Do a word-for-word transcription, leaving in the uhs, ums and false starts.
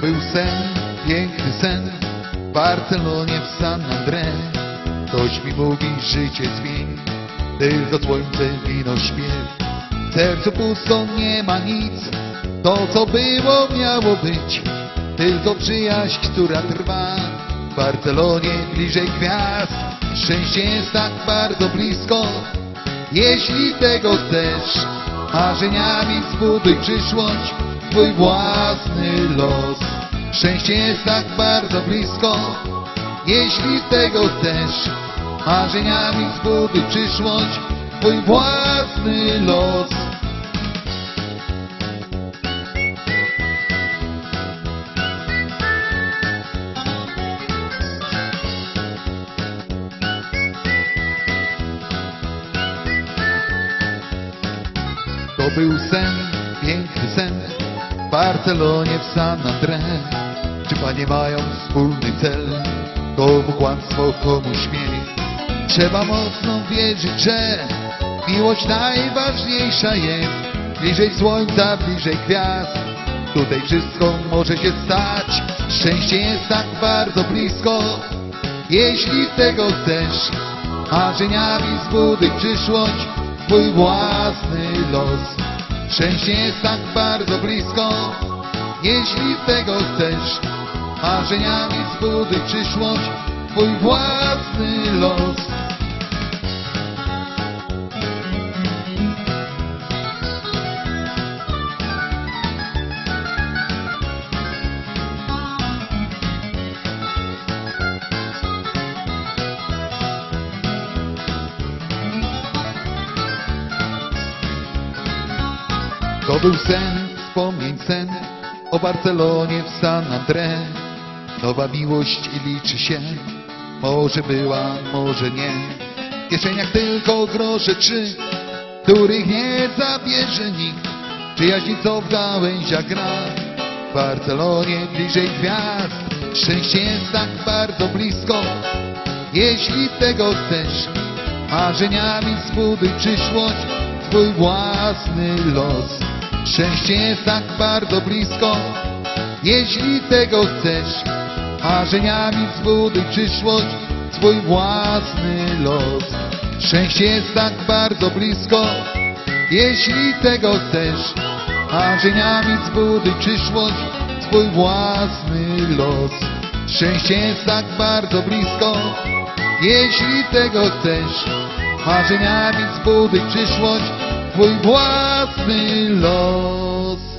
był sen, piękny sen w Barcelonie, w San André. Ktoś mi mówi, życie zmień, tylko słońce, wino, śpiew. W sercu pusto, nie ma nic, to co było miało być. Tylko przyjaźń, która trwa w Barcelonie, bliżej gwiazd. Szczęście jest tak bardzo blisko, jeśli tego chcesz. Marzeniami zbuduj przyszłość, twój własny los. Szczęście jest tak bardzo blisko, jeśli tego chcesz. Marzeniami zbuduj przyszłość, twój własny los. To był sen, piękny sen w Barcelonie, w San André. Czy panie mają wspólny cel? Komu kłamstwo, komu śmiech? Trzeba mocno wierzyć, że miłość najważniejsza jest. Bliżej słońca, bliżej gwiazd, tutaj wszystko może się stać. Szczęście jest tak bardzo blisko, jeśli tego chcesz. Marzeniami zbuduj przyszłość, twój własny los. Szczęście jest tak bardzo blisko, jeśli tego chcesz. Marzeniami zbuduj przyszłość, twój własny los. To był sen, wspomnień sen o Barcelonie, w San André. Nowa miłość i liczy się, może była, może nie. W kieszeniach tylko grosze trzy, których nie zabierze nikt. Przyjaźni, co w gałęziach gra w Barcelonie, bliżej gwiazd. Szczęście jest tak bardzo blisko, jeśli tego chcesz. Marzeniami zbuduj przyszłość, twój własny los. Szczęście jest tak bardzo blisko, jeśli tego chcesz. Marzeniami zbuduj przyszłość, swój własny los. Szczęście jest tak bardzo blisko, jeśli tego chcesz. Marzeniami zbuduj przyszłość, swój własny los. Szczęście jest tak bardzo blisko, jeśli tego chcesz. Marzeniami zbuduj przyszłość, twój własny los.